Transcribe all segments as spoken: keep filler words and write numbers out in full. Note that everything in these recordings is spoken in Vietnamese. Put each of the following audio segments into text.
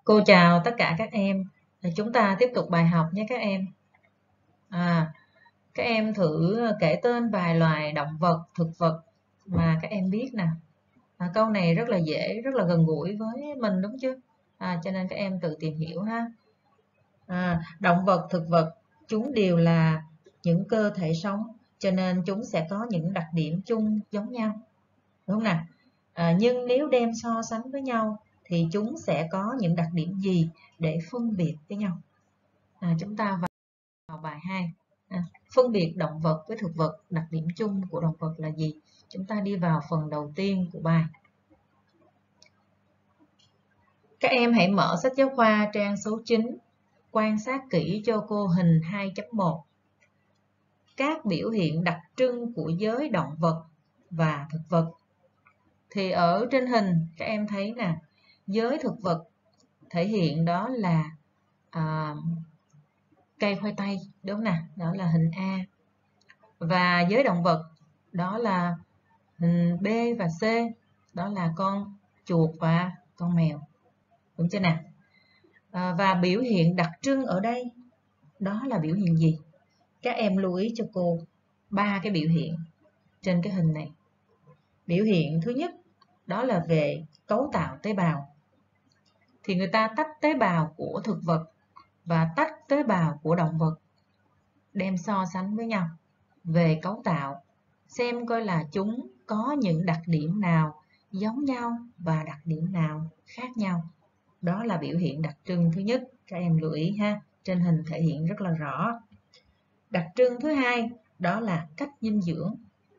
Cô chào tất cả các em. Chúng ta tiếp tục bài học nhé các em. À, các em thử kể tên vài loài động vật, thực vật mà các em biết nè. À, câu này rất là dễ, rất là gần gũi với mình đúng chứ? À, cho nên các em tự tìm hiểu ha. À, động vật, thực vật, chúng đều là những cơ thể sống, cho nên chúng sẽ có những đặc điểm chung giống nhau, đúng không nào? À, nhưng nếu đem so sánh với nhau thì chúng sẽ có những đặc điểm gì để phân biệt với nhau? À, chúng ta vào, vào bài hai. À, phân biệt động vật với thực vật, đặc điểm chung của động vật là gì? Chúng ta đi vào phần đầu tiên của bài. Các em hãy mở sách giáo khoa trang số chín, quan sát kỹ cho cô hình hai chấm một. Các biểu hiện đặc trưng của giới động vật và thực vật. Thì ở trên hình các em thấy nè, giới thực vật thể hiện đó là à, cây khoai tây, đúng không nào? Đó là hình A. Và giới động vật đó là hình B và C, đó là con chuột và con mèo, đúng chưa nào? À, và biểu hiện đặc trưng ở đây đó là biểu hiện gì? Các em lưu ý cho cô ba cái biểu hiện trên cái hình này. Biểu hiện thứ nhất đó là về cấu tạo tế bào. Thì người ta tách tế bào của thực vật và tách tế bào của động vật, đem so sánh với nhau về cấu tạo, xem coi là chúng có những đặc điểm nào giống nhau và đặc điểm nào khác nhau. Đó là biểu hiện đặc trưng thứ nhất, các em lưu ý ha, trên hình thể hiện rất là rõ. Đặc trưng thứ hai đó là cách dinh dưỡng.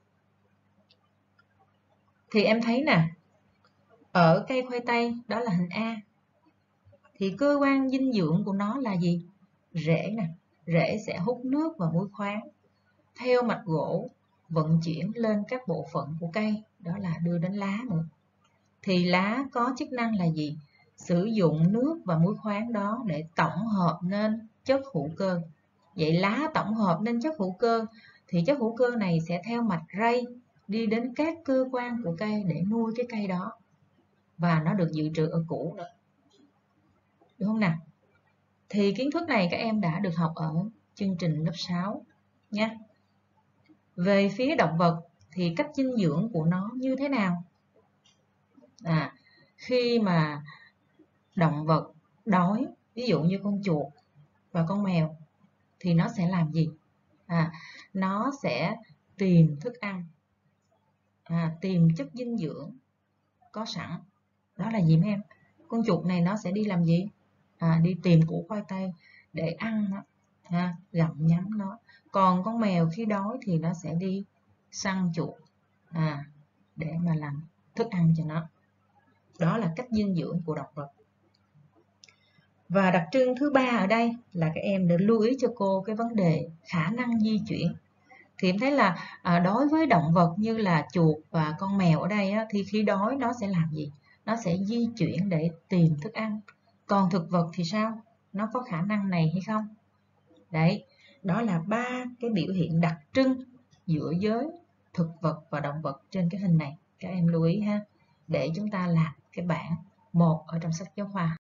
Thì em thấy nè, ở cây khoai tây đó là hình A, thì cơ quan dinh dưỡng của nó là gì? Rễ nè, rễ sẽ hút nước và muối khoáng theo mạch gỗ vận chuyển lên các bộ phận của cây, đó là đưa đến lá nữa. Thì lá có chức năng là gì? Sử dụng nước và muối khoáng đó để tổng hợp nên chất hữu cơ. Vậy lá tổng hợp nên chất hữu cơ, thì chất hữu cơ này sẽ theo mạch ray đi đến các cơ quan của cây để nuôi cái cây đó, và nó được dự trữ ở củ nữa, đúng không nào? Thì kiến thức này các em đã được học ở chương trình lớp sáu nhé. Về phía động vật thì cách dinh dưỡng của nó như thế nào? À, khi mà động vật đói, ví dụ như con chuột và con mèo, thì nó sẽ làm gì? À, nó sẽ tìm thức ăn, à, tìm chất dinh dưỡng có sẵn. Đó là gì mấy em? Con chuột này nó sẽ đi làm gì? À, đi tìm củ khoai tây để ăn nó, à, gặm nhấm nó. Còn con mèo khi đói thì nó sẽ đi săn chuột, à, để mà làm thức ăn cho nó. Đó là cách dinh dưỡng của động vật. Và đặc trưng thứ ba ở đây là các em được lưu ý cho cô cái vấn đề khả năng di chuyển. Thì em thấy là à, đối với động vật như là chuột và con mèo ở đây á, thì khi đói nó sẽ làm gì? Nó sẽ di chuyển để tìm thức ăn. Còn thực vật thì sao? Nó có khả năng này hay không? Đấy, đó là ba cái biểu hiện đặc trưng giữa giới thực vật và động vật trên cái hình này. Các em lưu ý ha, để chúng ta làm cái bảng một ở trong sách giáo khoa.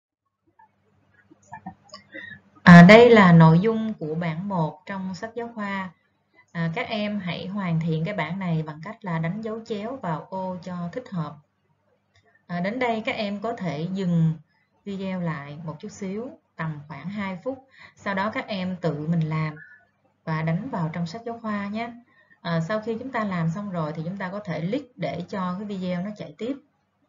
À, đây là nội dung của bảng một trong sách giáo khoa. À, các em hãy hoàn thiện cái bảng này bằng cách là đánh dấu chéo vào ô cho thích hợp. À, đến đây các em có thể dừng video lại một chút xíu, tầm khoảng hai phút. Sau đó các em tự mình làm và đánh vào trong sách giáo khoa nhé. À, sau khi chúng ta làm xong rồi thì chúng ta có thể click để cho cái video nó chạy tiếp.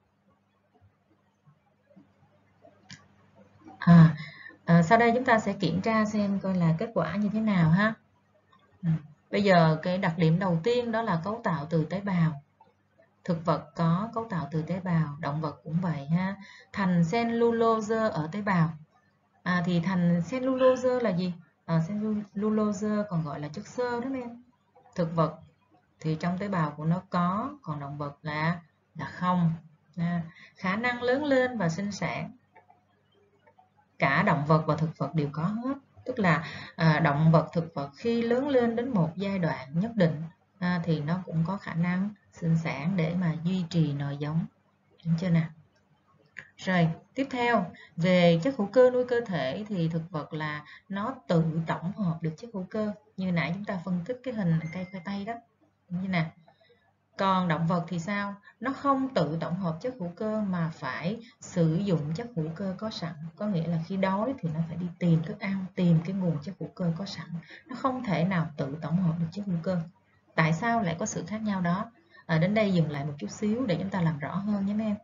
À, à, sau đây chúng ta sẽ kiểm tra xem coi là kết quả như thế nào ha. Ừ. Bây giờ cái đặc điểm đầu tiên đó là cấu tạo từ tế bào. Thực vật có cấu tạo từ tế bào, động vật cũng vậy ha. Thành cellulose ở tế bào. À, thì thành cellulose là gì? À, cellulose còn gọi là chất xơ đó em. Thực vật thì trong tế bào của nó có, còn động vật là là không. À, khả năng lớn lên và sinh sản, cả động vật và thực vật đều có hết. Tức là à, động vật, thực vật khi lớn lên đến một giai đoạn nhất định à, thì nó cũng có khả năng sinh sản để mà duy trì nòi giống, đúng chưa nào? Rồi, tiếp theo, về chất hữu cơ nuôi cơ thể thì thực vật là nó tự tổng hợp được chất hữu cơ. Như nãy chúng ta phân tích cái hình cây khoai tây đó. Như nè. Còn động vật thì sao? Nó không tự tổng hợp chất hữu cơ mà phải sử dụng chất hữu cơ có sẵn. Có nghĩa là khi đói thì nó phải đi tìm thức ăn, tìm cái nguồn chất hữu cơ có sẵn. Nó không thể nào tự tổng hợp được chất hữu cơ. Tại sao lại có sự khác nhau đó? À, đến đây dừng lại một chút xíu để chúng ta làm rõ hơn nhé mấy em.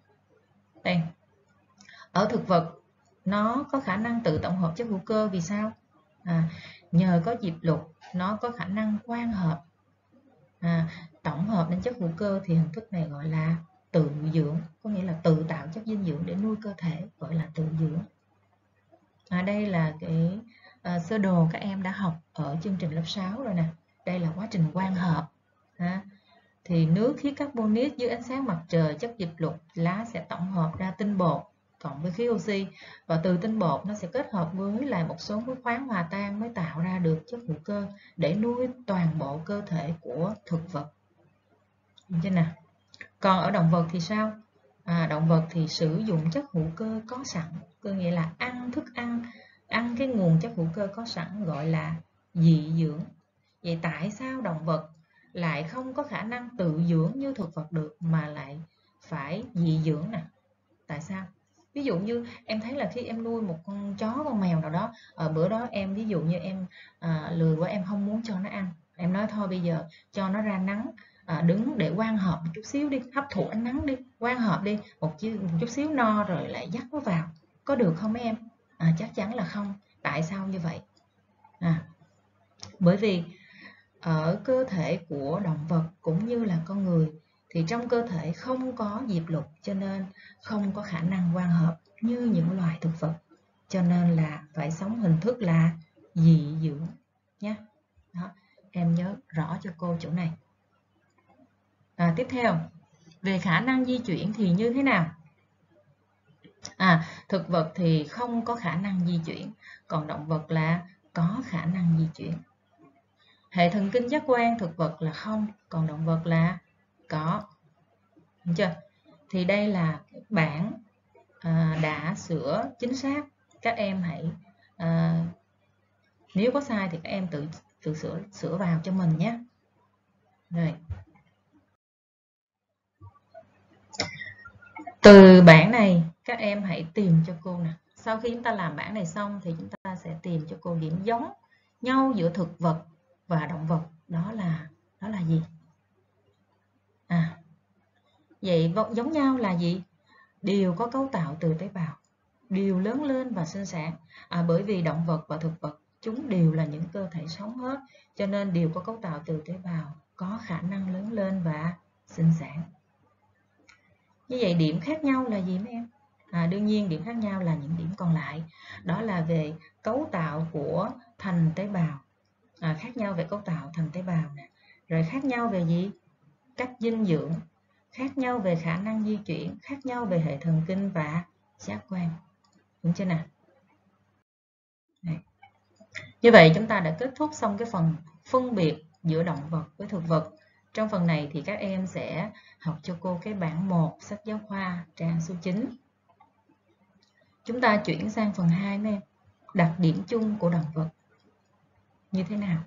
Đây. Ở thực vật, nó có khả năng tự tổng hợp chất hữu cơ vì sao? À, nhờ có diệp lục, nó có khả năng quang hợp. À, tổng hợp đến chất hữu cơ thì hình thức này gọi là tự dưỡng, có nghĩa là tự tạo chất dinh dưỡng để nuôi cơ thể, gọi là tự dưỡng. À, đây là cái uh, sơ đồ các em đã học ở chương trình lớp sáu rồi nè. Đây là quá trình quang hợp. À, thì nước khí carbonic dưới ánh sáng mặt trời, chất diệp lục, lá sẽ tổng hợp ra tinh bột cộng với khí oxy, và từ tinh bột nó sẽ kết hợp với lại một số muối khoáng hòa tan mới tạo ra được chất hữu cơ để nuôi toàn bộ cơ thể của thực vật. Được chưa nào? Còn ở động vật thì sao? À, động vật thì sử dụng chất hữu cơ có sẵn, có nghĩa là ăn thức ăn, ăn cái nguồn chất hữu cơ có sẵn gọi là dị dưỡng. Vậy tại sao động vật lại không có khả năng tự dưỡng như thực vật được mà lại phải dị dưỡng nè? Tại sao? Ví dụ như em thấy là khi em nuôi một con chó, con mèo nào đó, ở bữa đó em ví dụ như em à, lười quá, em không muốn cho nó ăn, em nói thôi bây giờ cho nó ra nắng, à, đứng để quang hợp một chút xíu đi, hấp thụ ánh nắng đi, quang hợp đi một chút, một chút xíu no rồi lại dắt nó vào, có được không mấy em? À, chắc chắn là không. Tại sao như vậy? À, bởi vì ở cơ thể của động vật cũng như là con người thì trong cơ thể không có diệp lục, cho nên không có khả năng quang hợp như những loài thực vật, cho nên là phải sống hình thức là dị dưỡng nhé. Đó, em nhớ rõ cho cô chỗ này. À, tiếp theo, về khả năng di chuyển thì như thế nào? À, thực vật thì không có khả năng di chuyển, còn động vật là có khả năng di chuyển. Hệ thần kinh giác quan thực vật là không, còn động vật là có. Được chưa? Thì đây là bảng à, đã sửa chính xác. Các em hãy à, nếu có sai thì các em tự tự sửa sửa vào cho mình nhé. Rồi. Từ bảng này các em hãy tìm cho cô nè. Sau khi chúng ta làm bảng này xong thì chúng ta sẽ tìm cho cô điểm giống nhau giữa thực vật và động vật. Đó là đó là gì? À, vậy giống nhau là gì? Đều có cấu tạo từ tế bào, đều lớn lên và sinh sản. À, bởi vì động vật và thực vật chúng đều là những cơ thể sống hết, cho nên đều có cấu tạo từ tế bào, có khả năng lớn lên và sinh sản. Như vậy điểm khác nhau là gì mấy em? À, đương nhiên điểm khác nhau là những điểm còn lại, đó là về cấu tạo của thành tế bào. À, khác nhau về cấu tạo thành tế bào nè. Rồi khác nhau về gì? Cách dinh dưỡng, khác nhau về khả năng di chuyển, khác nhau về hệ thần kinh và giác quan. Đúng chưa nào? Đây. Như vậy chúng ta đã kết thúc xong cái phần phân biệt giữa động vật với thực vật. Trong phần này thì các em sẽ học cho cô cái bảng một sách giáo khoa trang số chín. Chúng ta chuyển sang phần hai em. Đặc điểm chung của động vật như thế nào?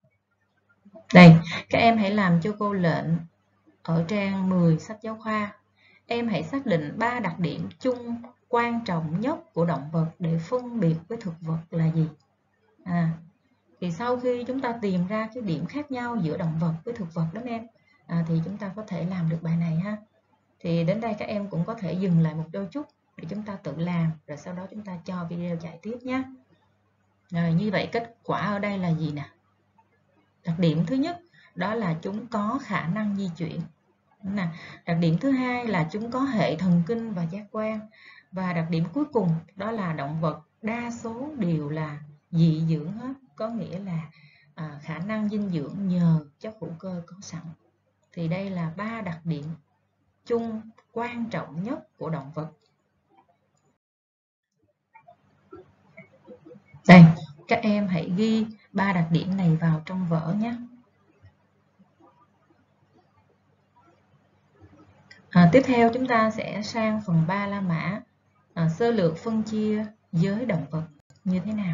Đây, các em hãy làm cho cô lệnh ở trang mười sách giáo khoa. Em hãy xác định ba đặc điểm chung quan trọng nhất của động vật để phân biệt với thực vật là gì? À, thì sau khi chúng ta tìm ra cái điểm khác nhau giữa động vật với thực vật đó em, à, thì chúng ta có thể làm được bài này ha. Thì đến đây các em cũng có thể dừng lại một đôi chút để chúng ta tự làm, rồi sau đó chúng ta cho video chạy tiếp nhé. Rồi, như vậy kết quả ở đây là gì nè? Đặc điểm thứ nhất đó là chúng có khả năng di chuyển. Nè, đặc điểm thứ hai là chúng có hệ thần kinh và giác quan, và đặc điểm cuối cùng đó là động vật đa số đều là dị dưỡng hết, có nghĩa là à, khả năng dinh dưỡng nhờ chất hữu cơ có sẵn. Thì đây là ba đặc điểm chung quan trọng nhất của động vật. Đây, các em hãy ghi ba đặc điểm này vào trong vở nhé. À, tiếp theo chúng ta sẽ sang phần ba La Mã, à, sơ lược phân chia giới động vật như thế nào.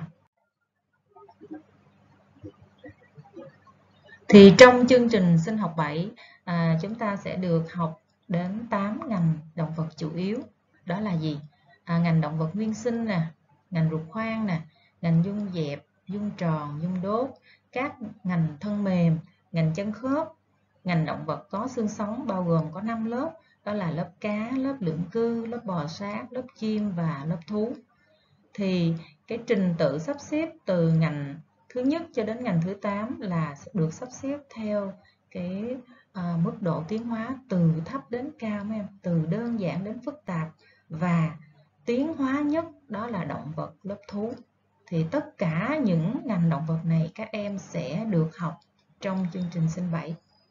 Thì trong chương trình sinh học bảy, à, chúng ta sẽ được học đến tám ngành động vật chủ yếu. Đó là gì? À, ngành động vật nguyên sinh nè, ngành ruột khoang nè, ngành dung dẹp, dung tròn, dung đốt, các ngành thân mềm, ngành chân khớp, ngành động vật có xương sống bao gồm có năm lớp, đó là lớp cá, lớp lưỡng cư, lớp bò sát, lớp chim và lớp thú. Thì cái trình tự sắp xếp từ ngành thứ nhất cho đến ngành thứ tám là được sắp xếp theo cái à, mức độ tiến hóa từ thấp đến cao em, từ đơn giản đến phức tạp, và tiến hóa nhất đó là động vật lớp thú. Thì tất cả những ngành động vật này các em sẽ được học trong chương trình sinh bảy.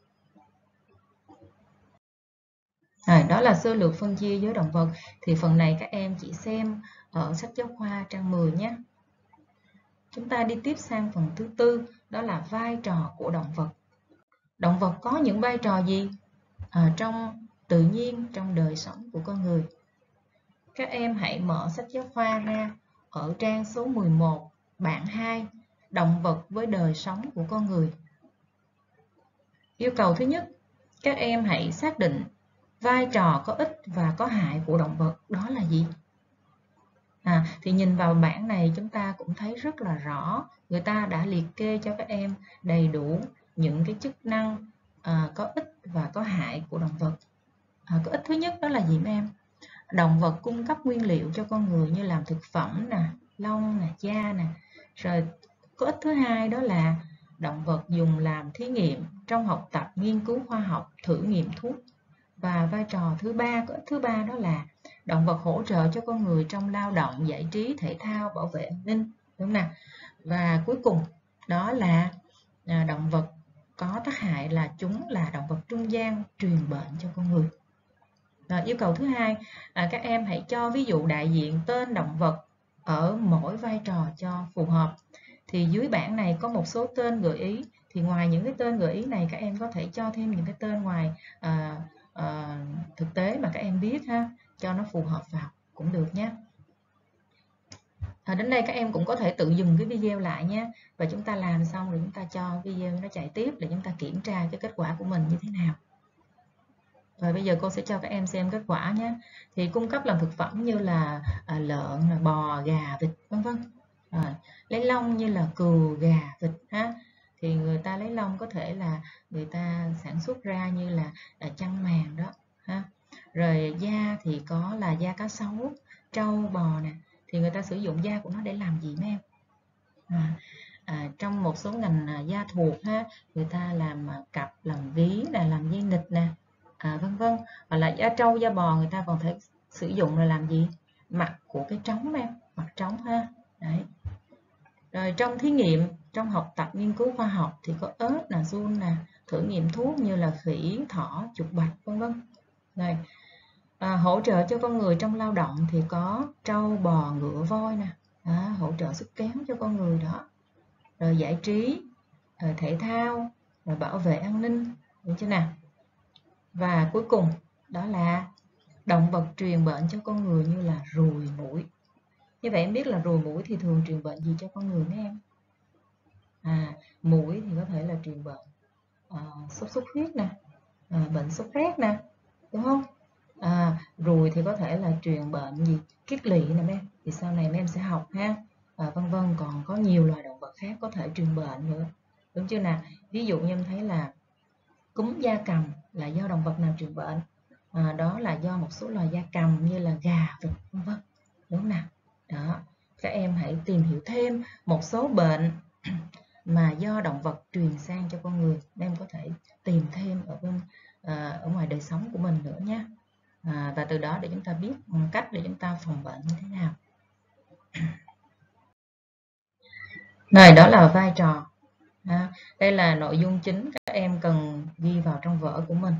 À, đó là sơ lược phân chia giới động vật. Thì phần này các em chỉ xem ở sách giáo khoa trang mười nhé. Chúng ta đi tiếp sang phần thứ tư, đó là vai trò của động vật. Động vật có những vai trò gì à, trong tự nhiên, trong đời sống của con người? Các em hãy mở sách giáo khoa ra ở trang số mười một, bảng hai, động vật với đời sống của con người. Yêu cầu thứ nhất, các em hãy xác định vai trò có ích và có hại của động vật đó là gì? À, thì nhìn vào bảng này chúng ta cũng thấy rất là rõ, người ta đã liệt kê cho các em đầy đủ những cái chức năng à, có ích và có hại của động vật. À, có ích thứ nhất đó là gì mấy em? Động vật cung cấp nguyên liệu cho con người như làm thực phẩm nè, lông nè, da nè. Rồi có ích thứ hai đó là động vật dùng làm thí nghiệm trong học tập, nghiên cứu khoa học, thử nghiệm thuốc. Và vai trò thứ ba, có ích thứ ba đó là động vật hỗ trợ cho con người trong lao động, giải trí, thể thao, bảo vệ an ninh, đúng không nào? Và cuối cùng đó là à, động vật có tác hại là chúng là động vật trung gian truyền bệnh cho con người. Rồi, yêu cầu thứ hai, à, các em hãy cho ví dụ đại diện tên động vật ở mỗi vai trò cho phù hợp. Thì dưới bảng này có một số tên gợi ý. Thì ngoài những cái tên gợi ý này, các em có thể cho thêm những cái tên ngoài à, à, thực tế mà các em biết ha, cho nó phù hợp vào cũng được nhé. À, đến đây các em cũng có thể tự dừng cái video lại nhé, và chúng ta làm xong rồi chúng ta cho video nó chạy tiếp để chúng ta kiểm tra cái kết quả của mình như thế nào. Rồi bây giờ cô sẽ cho các em xem kết quả nhé. Thì cung cấp làm thực phẩm như là à, lợn, bò, gà, vịt, vân vân. À, lấy lông như là cừu, gà, vịt ha. Thì người ta lấy lông có thể là người ta sản xuất ra như là, là chăn màn đó ha. Rồi da thì có là da cá sấu, trâu, bò nè. Thì người ta sử dụng da của nó để làm gì mấy em? À, à, trong một số ngành à, da thuộc ha, người ta làm à, cặp, làm ví nè, làm dây nịt nè, à, vân vân. Hoặc là da trâu, da bò người ta còn thể sử dụng là làm gì? Mặt của cái trống em, mặt trống ha. Đấy. Rồi trong thí nghiệm, trong học tập nghiên cứu khoa học thì có ớt là giun nè, thử nghiệm thuốc như là khỉ, thỏ, chuột bạch, vân vân. Rồi à, hỗ trợ cho con người trong lao động thì có trâu, bò, ngựa, voi nè, à, hỗ trợ sức kéo cho con người đó. Rồi giải trí, rồi thể thao, rồi bảo vệ an ninh, đúng chưa nào? Và cuối cùng đó là động vật truyền bệnh cho con người như là ruồi, muỗi. Như vậy em biết là ruồi, muỗi thì thường truyền bệnh gì cho con người mấy em? À, muỗi thì có thể là truyền bệnh à, sốt xuất huyết nè, à, bệnh sốt rét nè, đúng không? À, ruồi thì có thể là truyền bệnh gì? Kiết lỵ nè mấy em. Thì sau này mấy em sẽ học ha. À, vân vân, còn có nhiều loài động vật khác có thể truyền bệnh nữa, đúng chưa nào? Ví dụ như em thấy là cúm gia cầm là do động vật nào truyền bệnh? À, đó là do một số loài gia cầm như là gà, vịt, vân vân, đúng không nào? Đó, các em hãy tìm hiểu thêm một số bệnh mà do động vật truyền sang cho con người, em có thể tìm thêm ở bên à, ở ngoài đời sống của mình nữa nhé. À, và từ đó để chúng ta biết cách để chúng ta phòng bệnh như thế nào. Này, đó là vai trò. À, đây là nội dung chính các em cần ghi vào trong vở của mình.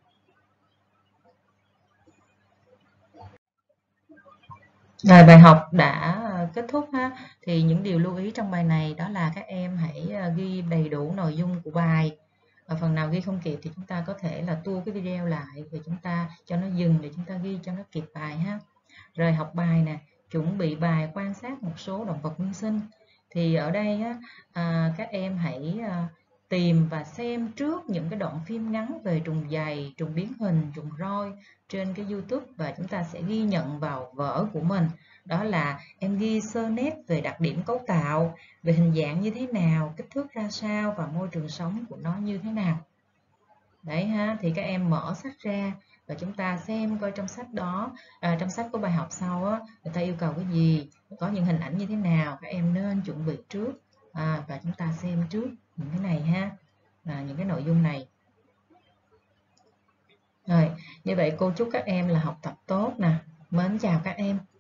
Rồi, bài học đã kết thúc ha. Thì những điều lưu ý trong bài này đó là các em hãy ghi đầy đủ nội dung của bài, Ở phần nào ghi không kịp thì chúng ta có thể là tua cái video lại và chúng ta cho nó dừng để chúng ta ghi cho nó kịp bài ha. Rồi học bài nè, chuẩn bị bài quan sát một số động vật nguyên sinh. Thì ở đây á, à, các em hãy à, tìm và xem trước những cái đoạn phim ngắn về trùng giày, trùng biến hình, trùng roi trên cái YouTube và chúng ta sẽ ghi nhận vào vở của mình. Đó là em ghi sơ nét về đặc điểm cấu tạo, về hình dạng như thế nào, kích thước ra sao và môi trường sống của nó như thế nào. Đấy ha, thì các em mở sách ra và chúng ta xem coi trong sách đó, à, trong sách của bài học sau á, người ta yêu cầu cái gì, có những hình ảnh như thế nào, các em nên chuẩn bị trước à, và chúng ta xem trước những cái này ha, à, những cái nội dung này. Rồi, như vậy cô chúc các em là học tập tốt nè. Mến chào các em.